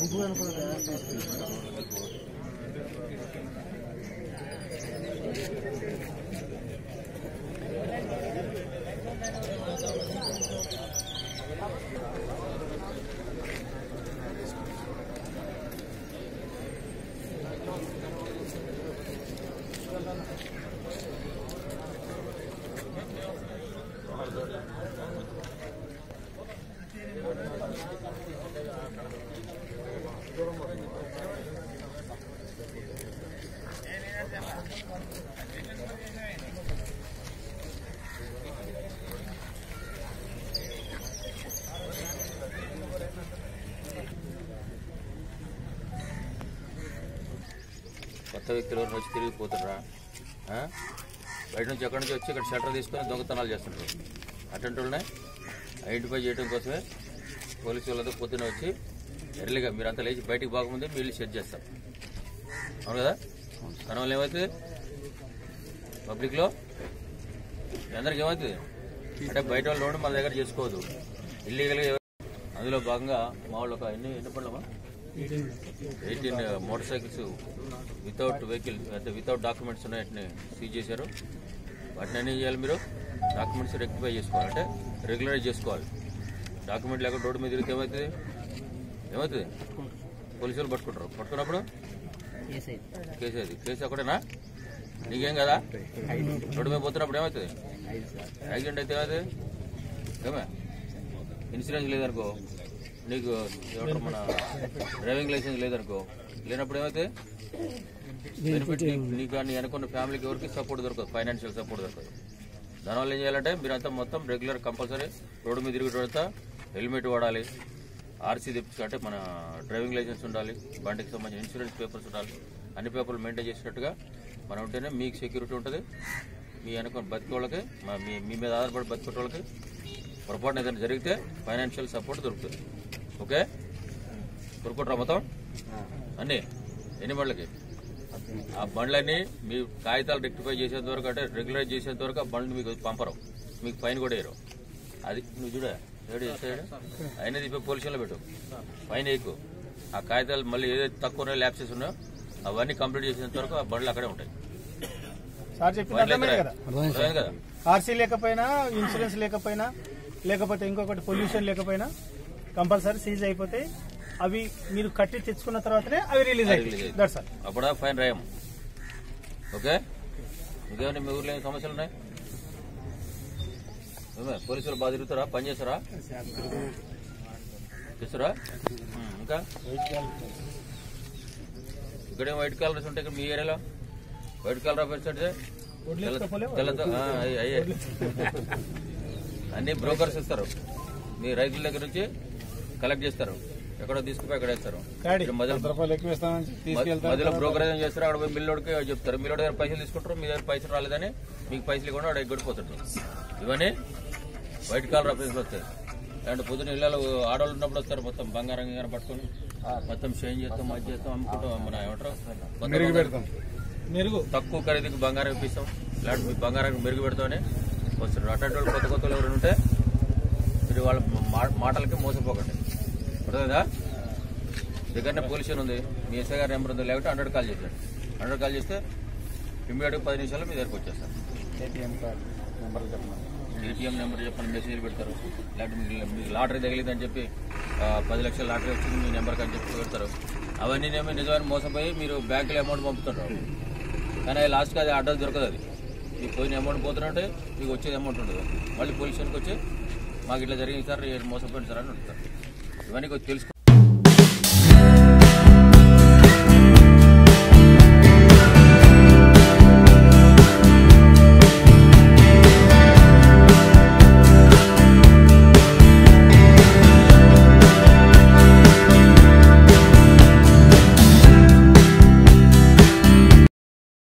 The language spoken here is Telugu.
కొత్త వ్యక్తులు ఎవరిని వచ్చి తిరిగిపోతుర్రా? బయట నుంచి ఎక్కడి నుంచి వచ్చి ఇక్కడ షట్టర్ తీసుకొని దొంగతనాలు చేస్తుంటారు. అటువంటి వాళ్ళని ఐడెంటిఫై చేయడం కోసమే పోలీసు వాళ్ళతో పొద్దున్న వచ్చి ఎర్లీగా మీరంతా లేచి బయటికి పోకముందే మీ ఇల్లు సెట్ చేస్తారు. అవును కదా? దానివల్ల ఏమవుతుంది? పబ్లిక్లో అందరికి ఏమవుతుంది అంటే బయట వాళ్ళు రోడ్డు మన దగ్గర చేసుకోవద్దు, ఇల్లీగల్గా. అందులో భాగంగా మా వాళ్ళు ఒక ఎన్ని పనులమా 18 మోటార్ సైకిల్స్ వితౌట్ వెహికల్ అయితే వితౌట్ డాక్యుమెంట్స్ ఉన్నాయని సీజ్ చేశారు. వాటిని అన్నీ చేయాలి, మీరు డాక్యుమెంట్స్ రెక్టిఫై చేసుకోవాలి, అంటే రెగ్యులరైజ్ చేసుకోవాలి. డాక్యుమెంట్ లేకుండా రోడ్డు మీద తిరిగితే ఏమవుతుంది? పోలీసులు పట్టుకుంటారు. పట్టుకున్నప్పుడు కేసు అది కేసు అక్కడేనా? నీకేం కదా? రోడ్డు మీద పోతున్నప్పుడు ఏమవుతుంది? యాక్సిడెంట్ అయితే ఏమవుతుంది? ఏమే ఇన్సూరెన్స్ లేదనుకో, నీకు ఏమంటారు మన డ్రైవింగ్ లైసెన్స్ లేదనుకో, లేనప్పుడు ఏమైతే బెనిఫిట్ నీకు కానీ అనుకున్న ఫ్యామిలీకి ఎవరికి సపోర్ట్ దొరకదు, ఫైనాన్షియల్ సపోర్ట్ దొరకదు. దానివల్ల ఏం చేయాలంటే మీరంతా మొత్తం రెగ్యులర్ కంపల్సరీ రోడ్డు మీద తిరిగేటంతా హెల్మెట్ వాడాలి, ఆర్సీ తెప్పించుకుంటే మన డ్రైవింగ్ లైసెన్స్ ఉండాలి, బండికి సంబంధించిన ఇన్సూరెన్స్ పేపర్స్ ఉండాలి. అన్ని పేపర్లు మెయింటైన్ చేసినట్టుగా మనం ఉంటేనే మీకు సెక్యూరిటీ ఉంటుంది. మీ అనుకున్న బతికే వాళ్ళకి మీ మీద ఆధారపడి బతికే వాళ్ళకి పొరపాటున ఏదైనా జరిగితే ఫైనాన్షియల్ సపోర్ట్ దొరుకుతుంది. ఓకే, కొనుక్కుంటారా మొత్తం అన్నీ? ఎన్ని బండ్లకి? ఆ బండ్లన్నీ మీ కాగితాలు రెక్టిఫై చేసేంత వరకు, అంటే రెగ్యులైజ్ చేసేంత వరకు ఆ బండ్లు మీకు పంపరు, మీకు ఫైన్ కూడా వేయరు. అది నువ్వు చూడ ఏడు చేసాడు అయినా ఇప్పుడు పోలీసులో పెట్టు, ఫైన్ వేయకు. ఆ కాగితాలు మళ్ళీ ఏదైతే తక్కువ ల్యాప్సెస్ ఉన్నాయో అవన్నీ కంప్లీట్ చేసేంత వరకు ఆ బండ్లు అక్కడే ఉంటాయి. కదా, ఆర్సీ లేకపోయినా, ఇన్సూరెన్స్ లేకపోయినా, లేకపోతే ఇంకొకటి పొల్యూషన్ లేకపోయినా కంపల్సరీ సీజ్ అయిపోతే అవి మీరు కట్టి తెచ్చుకున్న తర్వాతనే అవి రిలీజ్ అవుతాయి. అప్పుడు ఫైన్ రాయం. ఓకే, ఇంకేమైనా మీ ఊర్లో ఏమైనా సమస్యలు ఉన్నాయి? పోలీసులు బాగా తిరుగుతారా? పని చేస్తారా? చేస్తారా? ఇంకా ఇక్కడేం వైట్ కలర్స్ ఉంటాయి. ఇక్కడ మీ ఏరియాలో వైట్ కలర్ ఆఫీస్ అంటే అయ్యే అన్ని బ్రోకర్స్ ఇస్తారు. మీ రైతుల దగ్గర నుంచి కలెక్ట్ చేస్తారు, ఎక్కడో తీసుకుపోయి అక్కడ వేస్తారు. మధ్యలో బ్రోకరేజ్ చేస్తారు. అక్కడ పోయి మిల్లోడికి చెప్తారు, మిల్లోడి దగ్గర పైసలు తీసుకుంటారు. మీ దగ్గర పైసలు రాలేదని మీకు పైసలు ఇవ్వకుండా అక్కడ ఎగ్గొడిపోతుంటారు. ఇవన్నీ వైట్ కాలర్ ఆఫీసులు వస్తాయి. అంటే పొద్దున ఇళ్లలో ఆడవాళ్ళు ఉన్నప్పుడు వస్తారు, మొత్తం బంగారం పట్టుకొని మొత్తం చేంజ్ చేస్తాం, అది చేస్తాం, అమ్ముకుంటాం. మన ఏమంటారు మెరుగు తక్కువ ఖరీదుకి బంగారం ఇప్పిస్తాం, ఇలాంటి మీ బంగారానికి మెరుగు పెడతామని వస్తారు. అటువంటి వాళ్ళు కొత్త కొత్తలు ఎవరైనా ఉంటే మీరు వాళ్ళ మాటలకి మోసపోకండి. అర్థమైందా? దగ్గరనే పోలీస్ స్టేషన్ ఉంది, మీ ఎస్ఐ గారి నెంబర్ ఉంది, లేకపోతే 100 కాల్ చేశాడు. 100 కాల్ చేస్తే ఇమ్మీడియట్గా 10 నిమిషాల్లో మీ దగ్గరకు వచ్చేస్తారు. ఏటీఎం నెంబర్ చెప్పండి, మెసేజ్ పెడతారు. లేకపోతే మీకు లాటరీ తగిలిందని చెప్పి 10 లక్షల లాటరీ వచ్చింది మీ నెంబర్కి అని చెప్పి పెడతారు. అవన్నీ నిజమైన మోసపోయి మీరు బ్యాంకులో అమౌంట్ పంపుతున్నారు, కానీ లాస్ట్కి అది అడ్రస్ దొరకదు. అది మీకు పోయిన అమౌంట్ పోతున్నట్టే మీకు వచ్చేది అమౌంట్ ఉండదు. మళ్ళీ పోలీస్ స్టేషన్కి వచ్చి మాకు ఇట్లా జరిగింది సార్, మోసపోయింది సార్ అని ఉంటారు. ఇవన్నీ కొంచెం తెలుసుకో.